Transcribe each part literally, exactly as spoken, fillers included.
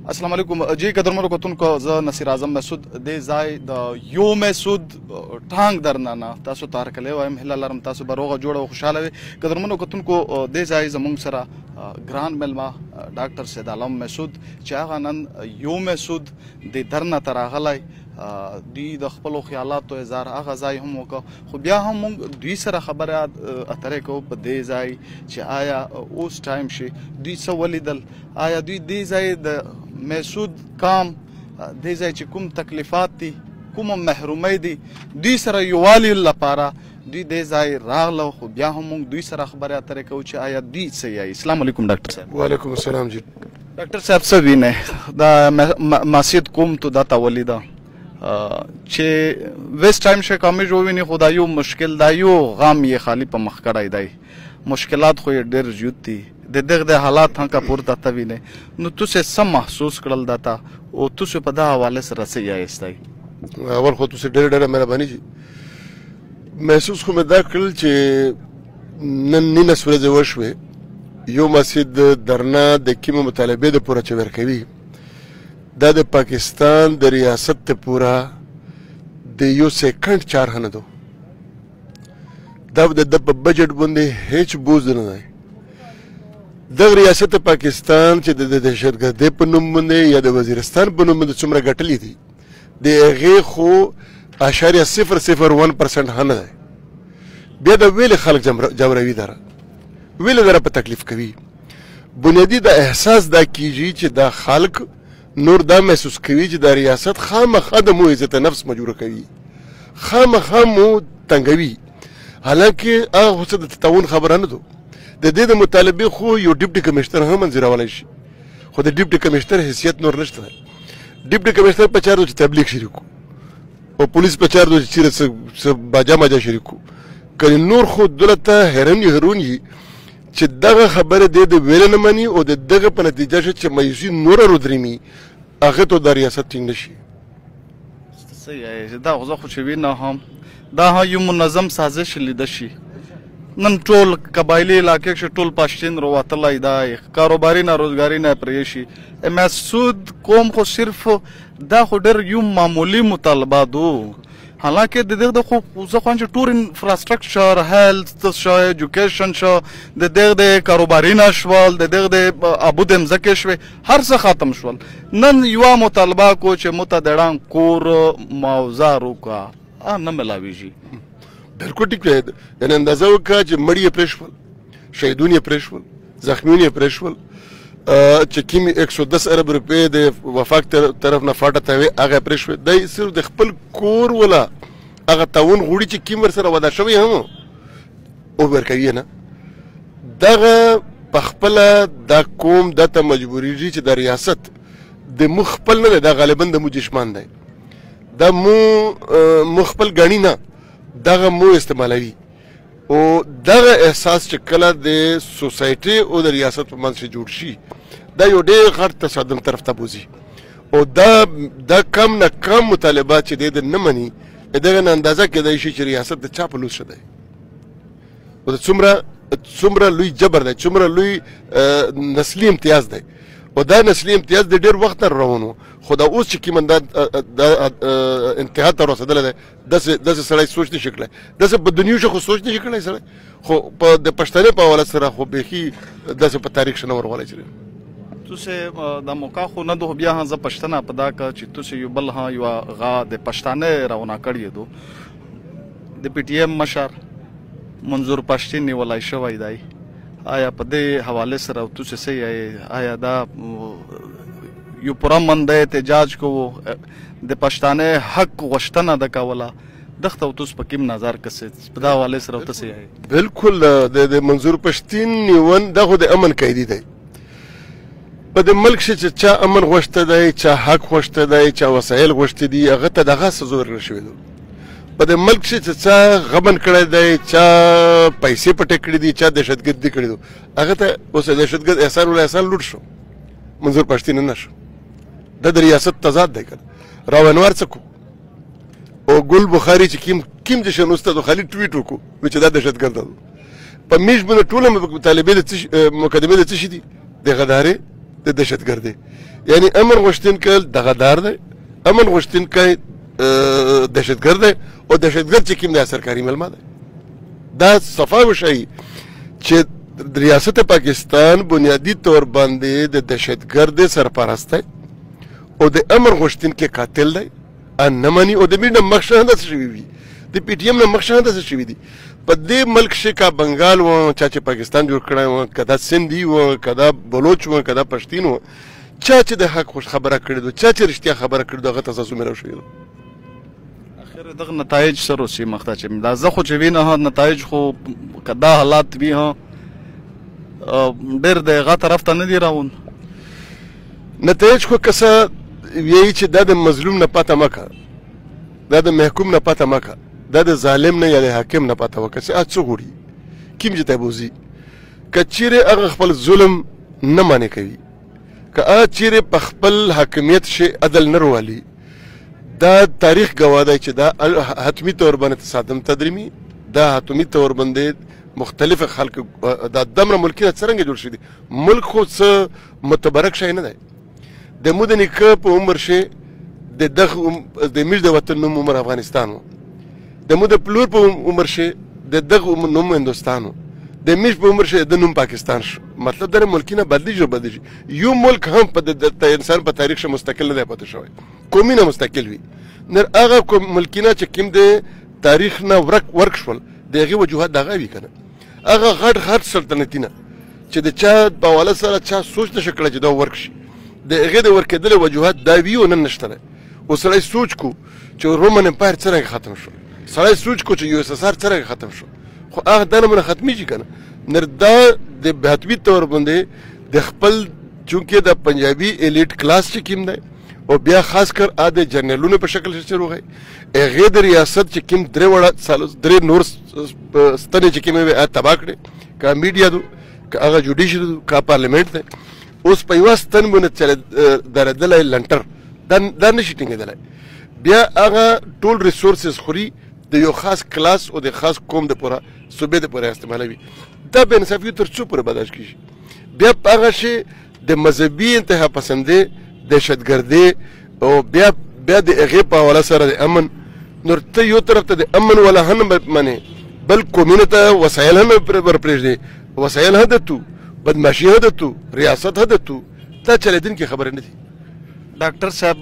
السلام علیکم جی قدرمنو کتونکو زه نصیر اعظم محسود دې ځای د یو محسود ټانګ درنه نه تاسو ته هرکلی وایم هیله لرم تاسو به روغه جوړه او خوشحاله وئ. قدرمنو کتونکو دې ځای زموږ سره ګران میلمه ډاکټر سید عالم محسود چې هغه نن یو محسود د درنه ته راغلی دوی د خپلو خیالاتو اظهار هغه ځای هم وکړه خو بیا هم موږ دوی سره خبرې اترې کوو په دې ځای چې آیا اوس ټایم شي دوی څه ولیدل آیا دوی دې ځای د محسود کام دې ځای چې کوم تکلیفات دي کومه محرومۍ دي دوی سره یووالي لپاره دوی دې ځای راغله خو بیا هم موږ دوی سره خبرې اترې کوو چې آیا دوی څه یایي. السلام علیکم ډاکټر صاحب. وعلیکم السلام. جی ډاکټر صاحب څه وینئ دا مسجد کوم تو دا ته ولیده چې ویسټ ټایم شکامج وویني خو دا یو مشکل دا یو غم یې خالي په مخ کړی دی مشکلات خو یې ډېر زیات دي د دغه د حالات هم که پورته ته وینئ نو تاسو څه محسوس کړل دا ته او تاسو په دغه حوالې سره څه یاستئ؟ اول خو تاسو ډېره ډېره مهرباني چې محسوس خو مې دا کړل چې نن نولس ورځې وشوې یو مسجد درنه د کومې مطالبې د پوره چې ورکوي دا د پاکستان د ریاست ته پوره د یو سیکنډ چارښه نه ده دا د ده په بجټ باندې هیڅ بوج نه دی. دغه ریاست پاکستان چې د دهشتګردۍ په نوم باندې یا د وزیرستان په نوم باندې څومره ګټلي دي د هغې خو اشاریه صفر صفر ون پرسنټ هم نه دی. بیا د ویلې خلک جوروي دره ویلې دره په تکلیف کوي بنیادي دا احساس دا کیږي چې دا خلک نور دا محسوس کوي چې دا ریاست خامخا د مو عزت نفس مجبوره کوي خامخا مو تنګوي حالانکه هغه خو څه د تطاون خبره نه ده د دې د مطالبې خو یو ډیپټي کمشنر هم منظورولی شي خو د ډیپټي کمشنر حیثیت نور نشته دی. ډیپټي کمشنر په چارو چې تبلیغ شریک او پولیس په چارو چې چیرې څه باجا ماجا شریک که نور خو دولته حیران حیرون وي چې دغه خبره دی د ویله نه مني او د دغه په نتیجه شي چې مایوسي نوره رودرېمي هغه ته دا ریاست ټینګ نه شي. صحیح دا خو زه خو چې وینه هم دا هم یو منظم سازش لیده شي نن ټول قبایلي علاقې کښې ټول پاشتین روتلی دی کاروباري نه روزګاري نه پرې شي محسود قوم خو صرف دا خو ډېر یو معمولي مطالبات و حالانکه د دغه د خو زه خوایم چې ټول انفراسترکچر هیلث شو ایجوکیشن شو د دغه د کاروباري نه شول د دغه د ابو د مځکې شوې هر څه ختم شول نن یوه مطالبه کو چې موته د ړنګ کور موزار وکړه نه ملاویږي. بالکل ټیک دی یعنې اندازه وکړه چې مړي یې پرې شول شهیدون یې پرې شول زخمیون یې پرې شول چې کوم یک سو دس ارب روپۍ د وفاق طرف نه فاټه ته وې هغه یې پرې شوې دی صرف د خپل کور ولا هغه تعاون غوړي چې کوم ورسره وعده شوی هم او ورکوي نه دغه په خپله دا قوم دا ته مجبورېږي چې دا ریاست د مو خپل نه دی دا غالبا د مو دشمن دی دا مو مو خپل ګڼي نه دغه مو استعمالوي او دغه احساس چې کله د سوسایټي او د ریاست په منځ کې جوړ شي دا یو ډېر غټ تصادم طرف ته بوځي او دا دا کم نه کم مطالبات چې دی د نه مني دغه نه اندازه کېدای شي چې ریاست د چا په لوس شه دی او د څومره څومره لوی جبر دی څومره لوی نسلي امتیاز دی او دا نسلي امتیاز د ډېر وخت نه روان و خو دا اوس چې کوم دا انتها ته رسېدلی دی داسې سړی سوچ نشي کړی داسې په دنیو شه خو سوچ نشي کړی سړی خو په د پښتنې په حواله سره خو بیخي داسې په تاریخ شه نه ورغلی چې تاسې دا موقع خو نه ده بیا هم زه پښتنه په دا که چې تاسې یو بل هم یوه غا د پښتانه راونه کړی دو د پی ټي ایم مشر منظور پښتین نیولی شوی دی آیا په دې حواله سره تاسو څه یې آیا دا یو پوره منده احتجاج کوو د پښتانه حق غوښتنه ده کوله دغه ته تاسو په کوم نظر کسې په دا حواله سره تاسو یې بالکل د منظور پښتین نیون دا خو د امن قیدي دی په د ملک چې چا امن غوښته دی چا حق غوښته دی چا وسایل غوښتي دي هغه ته دغه څه زور نه شوی دی په د ملک چې چا غبن کړی دی چا پیسې پټې کړي دي چا دهشتګردي کړي دي هغه ته اوس دهشتګرد احسان ولا احسان لوټ شو منظور پښتین نه شو دا د ریاست تضاد دی کنه راونوار څه کو او ګل بخاري چې کیم کیم د شنو استاد خالد ټویټ وکړو چې دا دهشتګرد ده په میش باندې ټول مطالبه د مقدمه د څه شي دي د غدارې د دهشتګردۍ. یعنی امن غوښتونکی دغه دار دی، امن غوښتونکی دهشتګرد دی، او دهشتګرد چې کوم دی سرکاري مېلمه دی. دا صفا وښایي چې ریاست پاکستان بنیادي طور باندې د دهشتګرد سرپرست دی او د امن غوښتونکی قاتل دی، ان نه مني. او د میر نه مخکې هم داسې شوي وي، د پي ټي ایم نه مخکې هم داسې شوي دي. په دې ملک کښې که بنګال و، چا چې پاکستان جوړ کړی و، که دا سندي و، که دا بلوچ و، که دا پښتین و، چا چې د حق خوش خبره کړې ده، چا چې رښتیا خبره کړې ده، هغه ته ساسو میلاو شوي ده. اخر دغه نتایج څه روسي مخته چې دا زه خو چې وینه نتایج خو که دا حالات وي ډېر د هغه طرف ته نه دي راون. نتایج خو که څه وایي چې دا د مظلوم نه پاته مه که، دا د محکوم نه پاته مه که، دا د ظالم نه یا د حاکم نه پاته وکړه چې هغه څه غواړي، کوم ځای ته بوځي. که چیرې هغه خپل ظلم نه مانع کوي، که هغه چیرې په خپل حاکمیت شي عدل نه روالي، دا تاریخ ګواه دی چې دا حتمي طور باندې تصادم تدریمي، دا حتمي طور باندې مختلف خلک دا دمره ملکونه څرنګه جوړ شوي دي. ملک خو څه متبرک شی نه دی. د مو د نیکه په عمر شي د دغه د میر د وطن نوم عمر افغانستان و، د مو د پلور په عمر شي د دغه نوم هندوستان و، د میر په عمر شي د نوم پاکستان شو. مطلب دا ملکونه بدلیږي بدلیږي. یو ملک هم په د انسان په تاریخ شي مستقل نه دی پاتې شوی، قومي نه مستقل وي. نر هغه ملکونه چې کوم د تاریخ نه ورک ورک شول د هغې وجوهات د هغه وي که نه، هغه غټ غټ سلطنتونه چې د چا په حواله سره چا سوچ نشي کړی چې دا ورک شي، د هغې د ورکېدلو وجوهات دا وي او نن نشته دی. اوس سړی سوچ کو چې رومن امپایر څرنګه ختم شو، سړی سوچ کو چې یو اس اس ار څرنګه ختم شو، خو هغه دا نمونه ختمیږي که نه. نر دا د حتمي طور باندې د خپل چونکې د پنجابي ایلیټ کلاس چې کوم دی او بیا خاص کر ا د جرنلونو په شکل چې روغی هغې د ریاست چې کوم درې وړه درې نور ستنې چې کومې وې تباه کړې، که میډیا دو، که هغه جوډیشري دو، که پارلیمنټ دی. اوس په یوه ستن باندې درېدلی لنټر دا نشي ټینګېدلی. بیا هغه ټول ریسورسز خوري د یو خاص کلاس او د خاص قوم دپاره صوبې دپاره استعمالوي. دا بې انصافي تر څو پورې برداشت کېږي؟ بیا په هغه شی د مذهبي انتها پسندۍ، دهشتګردۍ او بیا بیا د هغې په حواله سره د امن. نور ته یو طرف ته د امن والا هم منې، بل قومونو ته وسایل هم ورپرېږدې، وسایل هم دتو، بدماشي هم دتو، ریاست هم دتو. دا چلېدونکې خبرې نه دي. ډاکټر صاحب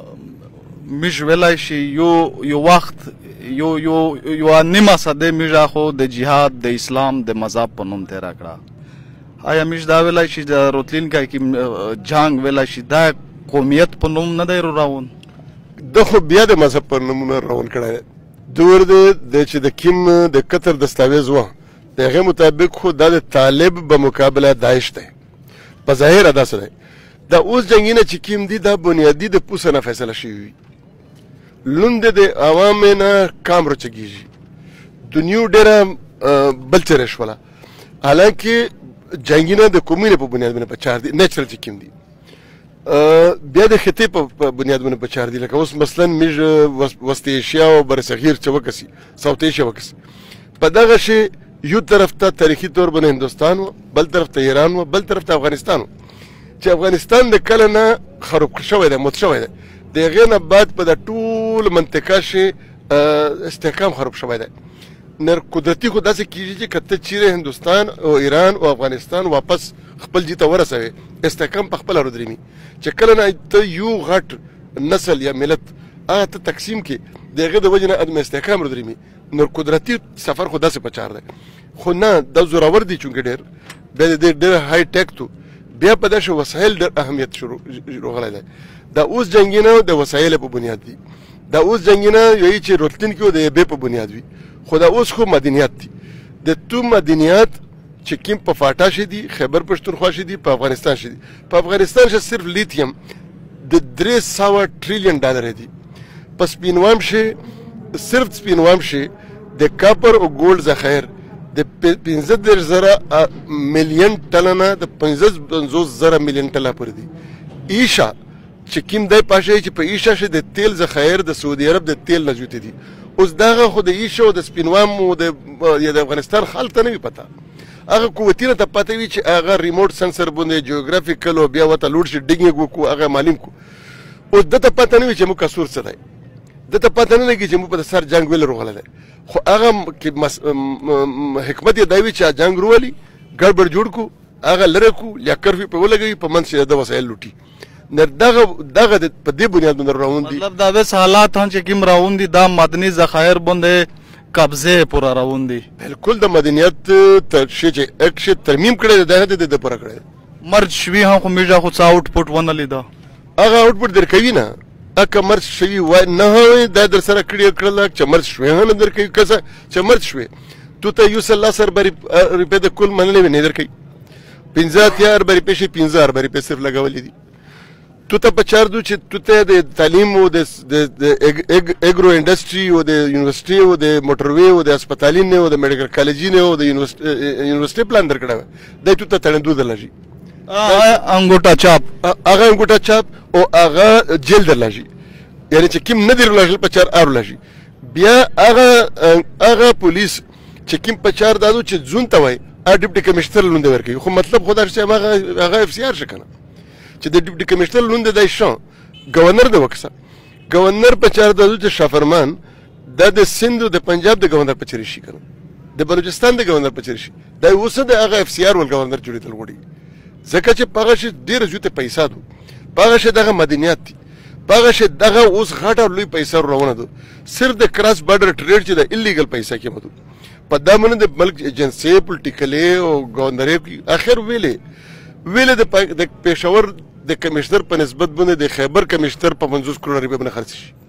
موږ ویلی شي یو یو وخت یو یو یوه نیمه صدۍ موږ خو د جهاد د اسلام د مذهب په نوم تېره کړه. آیا موږ دا ویلی شي د راتلونکي کې جنګ ویلی شي دا قومیت په نوم نه دی روان؟ ده خو بیا د مذهب په نومونه روان کړی دی. دور دی چې د کوم د قطر دستاویز و د هغې مطابق خو دا د طالب به مقابله داعش دی، په ظاهره داسې دی. دا اوس جنګونه چې کوم دي دا بنیادي د پوسه نه فیصله شوي وي، لوند د عوامو نه کام رچګېږي، دنیو ډېره بل چرې شوله. حالانکې جنګونه د قومونو په بنیاد باندې په چار دي، نیچرل چې کوم دي. بیا د خطې په بنیاد باندې په چار دي. لکه اوس مثلا موږ وسط ایشیا او برصغیر چې وکسي، ساوت ایشیا وکسي، په دغه شی یو طرف ته تاریخي طور باندې هندوستان و، بل طرف ته ایران و، بل طرف ته افغانستان و. چې افغانستان د کله نه خراب شوی دی، موت شوی دی، د هغې نه بعد په دا ټول منطقه شي استحکام خراب شوی دی. نر قدرتي خو داسې کېږي چې که ته چیرې هندوستان او ایران او افغانستان واپس خپل جي ته ورسوې، استحکام په خپله ودرېمي. چې کله نه ته یو غټ نسل یا ملت هغه ته تقسیم کړي، د هغې د وجې نه عدم استحکام ودرېمي. نور قدرتي سفر خو داسې په چار دی. خو نه دا زورور دی چونکې ډېر بیا د دې ډېر های ټیک تو بیا په داسې وسایل ډېر اهمیت شروع راغلی دی. دا اوس جنګونه د وسایلو په بنیاد دي. دا اوس جنګونه یوایي چې راتلونکي د یبې په بنیاد وي. خو دا اوس خو مدنیات دي. د تو مدنیات چې کوم په فاټا شي دي، خیبر پښتونخوا شي دي، په افغانستان شي دي. په افغانستان شي صرف لیتیم د درې سوه ټریلیون ډالر دي. په سپینوام شي صرف سپینوام شي د کاپر او ګولډ ذخایر د پنځه دېرش زره میلیون ټنه نه د پنځه پنځوس زره میلیون ټنه پورې دي. ایشا چې کوم دی پاشي چې په ایشا شي د تیل ذخایر د سعودي عرب د تیل نه جوتې دي. اوس دغه خو د ایشا او د سپینوام او د افغانستان خلک ته نه وي پته. هغه قوتونه ته پته وي چې هغه ریموټ سنسر باندې جیوګرافیکل او بیا ورته لوډ شیډینګ وکړو هغه معلوم کړو. اوس دته پته نه وي چې موږ قصور څه دی، دته پته نه لګي چې موږ په سر جنګ ویل روغلی، خو هغه حکمت یې دا وي چې جنګ روولي ګډبډ جوړ کړو هغه لرې کړو یا کرفي پرې ولګوي په منځ کې د وسایل لوټي. دغه دغه په دې بنیاد باندې روان دي. مطلب دا وس حالات هم چې کوم روان دي دا مدني ذخایر باندې قبضه پورا روان دي. بالکل د مدنیت شی چې اکش ترمیم کړی دی د د پوره کړی مرج شوي هم خو میډیا خو څه آوټ پټ ونه لیده، هغه آوټ پټ درکوي نه اکه مرج شوي وای نه وای دا در سره کړي کړل چې مرج شوي هم نه درکوي کسه چې مرج شوي تو ته یو سل سر بری روپې د کل منلې نه درکوي پنځه اتیا بری پېښې پنځه بری په صرف لګولې دي. تو ته په چار دو چې تو ته د تعلیم او د اګرو انډستری او د یونیورسيټي او د موټروي او د هسپتالینه او د میډیکل کالجینه او د یونیورسيټي پلان درکړه دا تو ته تړندو دلږي انګوټا چاپ هغه انګوټا چاپ او هغه جیل درلږي یعنی چې کوم نه دی لږ په چار ار لږي بیا هغه هغه پولیس چې کوم په چار دادو چې ځون ته وای ا ډیپټي کمشنر لوند ورکي خو مطلب خدا چې هغه هغه اف سی ار شکنه چې د ډیپټي کمشنر لوند دی شو گورنر د وکسه گورنر په چار دادو چې شافرمان د د سند د پنجاب د گورنر په چری شي کنه د بلوچستان د گورنر په چری شي دا اوسه د هغه اف سی ار ول گورنر جوړیدل وړي ځکه چې پاغه شي ډیر زیاته پیسې دو پاغه شي دغه مدنیات دي پاغه شي دغه اوس غاټه لوی پیسې روانه دو صرف د کراس بارډر ټریډ چې د الیګل پیسې کې مدو په دامن د ملک ایجنسی پولیټیکلی او گورنر اخر ویلې ویلې د پېښور د کمشنر په نسبت باندې د خیبر کمشنر په پنځوس کروڑ روپۍ باندې خرڅ شي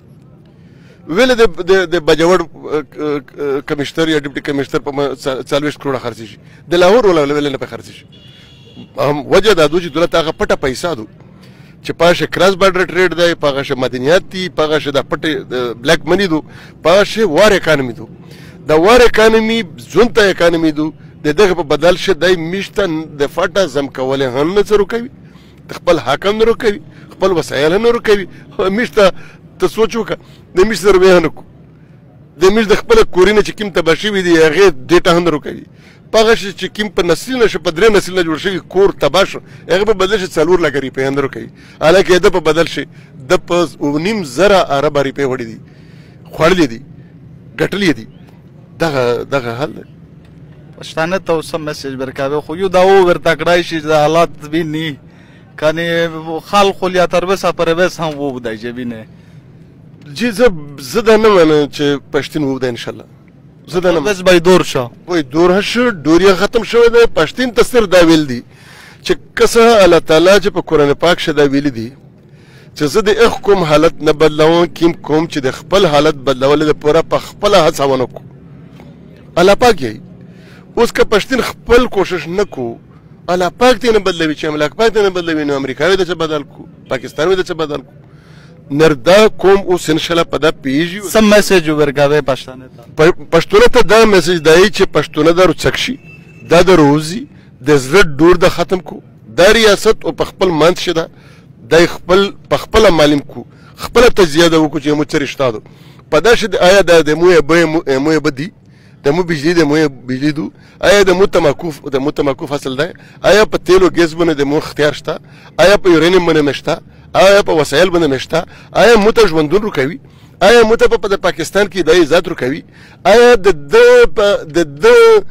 ویلې د د بجوړ کمشنر یا ډیپټي کمشنر په څلوېښت کروڑ خرڅ شي د لاهور ولا ویلې نه په خرڅ شي وجه دا دوی چې دولت هغه پټه پیسې دو چې پاشه کراس بارډر ټریډ دی پاشه مدنیات دي پاشه د پټه بلیک منی دو پاشه وار اکانومي دو د وار اکانومي ځونته اکانومي دو د دغه په بدل شه دای میشته د فاټه زم کوله هم نه څرو کوي خپل حاکم نه کوي خپل وسایل نه کوي میشته ته سوچو کا د میشته سره به نه کو د میش د خپل کورینه چې کوم تباشي وي دی هغه ډیټا هم نه کوي پاغه چې کوم په نسل نشه په درې نسل جوړ شوی کور تباش هغه په بدل شي څلور لګري په اندر کوي الکه د په بدل شي د په نیم زره عرب روپې وړي دي خړلې دي ګټلې دي دغه دغه حل پښتانه ته سم میسج ورکاوه خو یو دا و ورته کړای شي د حالات ویني کني خلق یا تروسه پر وس هم وو بدای جبینه جی زه زه نه منم چې پښتون وو د ان شاء الله زه نه بس به دور شو وای دور شو دوریا ختم شوی دی پښتون تفسیر دا ویل دي چې کسه الله تعالی چې په قران پاک شدا ویل دي چې زه د اخکم حالت نه بدلوم کیم کوم چې د خپل حالت بدلول د پوره په خپل هڅه ونه کو الله پاک یې اوس که پښتون خپل کوشش نکو الله پاک دې نه بدلوي چې املاک پاک دې نه بدلوي نو امریکا دې څه بدل کو پاکستان دې څه بدل کو نردا کوم اوس ان شاء الله پدا پیږي سم میسج ورکاوه پښتانه ته پښتون ته دا میسج دی چې پښتون دا رڅکشي دا د روزي د زړه ډور د ختم کو دا ریاست او په خپل منځ شته د خپل په خپل معلم کو خپل تجزیه د وکړو چې مو چرشتا دو پدا شه آیا د مو به مو بدی د مو بجلی د مو بجلی دو آیا د مو تماکو د مو تماکو فصل دی آیا په تیلو ګیس باندې د مو اختیار شته آیا په یورینیم باندې نشته آیا په وسایل باندې نشته آیا مو ته ژوندون رکوي آیا مو ته په پاکستان کې د عزت رکوي آیا د د د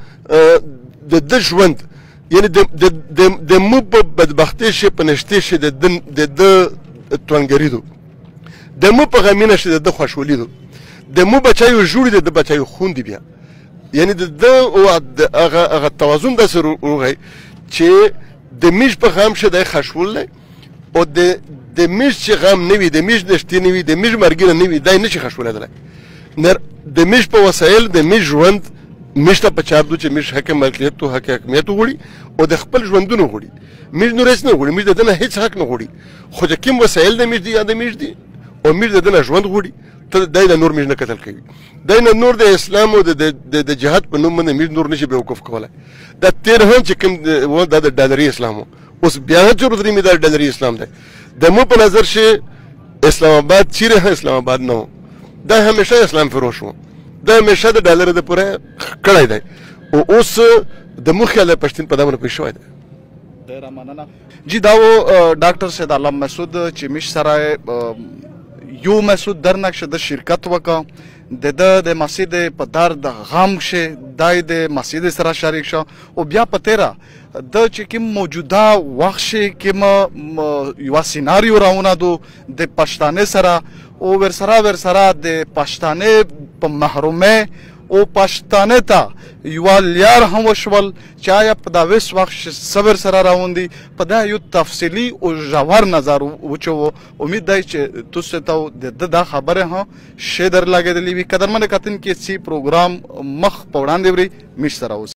د د ژوند یعنی د د د مو په بدبختی شي په نشته شي د د د توانګری دو د مو په غمینه شي د خوشولي دو د مو بچایو جوړ دي د بچایو خوندې بیا یعنی د د هغه هغه توازن د سره وغی چې د میش په غم شه د خشول او د د میش چې غم نوي د میش نشتی نوي د میش مرګ نه نوي دای نشي خشولېدل نر د میش په وسایل د میش ژوند میش ته په چار دو چې میش حق ملکیت او حق حکمیت وړي او د خپل ژوندونه وړي میش نور هیڅ نه وړي میش د نه هیڅ حق نه وړي خو د کوم وسایل د میش دي یا د میش دي او میش د نه ژوند وړي ته دای د نور میش نه قتل کوي دای نه نور د اسلام او د د جهاد په نوم باندې میش نور نشي به وقف کولای د تیر هم چې کوم و د ډالري اسلام اوس بیا ضرورت لري د ډالري اسلام ده د مو په نظر شي اسلام آباد چیرې اسلام آباد نه دا همیشه اسلام فروش و دا همیشه د ډالر د پوره کړای دی او اوس د مو خیال پښتون په دمه پېښ شوی دی. ډېره مننه. جی دا و ډاکټر سید عالم مسعود چې میش سره یو مسعود درنک د شرکت وکړه د د د مسجد په درد غم شه دای د مسجد سره شریک شو او بیا په تیرا د چې کوم موجوده وخت شه کوم یو سیناریو راونه دو د پښتانه سره او ور سره ور سره د پښتانه په محرومه او پښتانه ته یو لیار هم وشول چې آیا په دا وس وخت صبر سره راوندي په دا یو تفصیلی او ژور نظر وچو امید دی چې تاسو ته د دا خبره ها شیدر لګیدلی وي. قدرمن کتن کې سی پروګرام مخ په وړاندې وری مش سره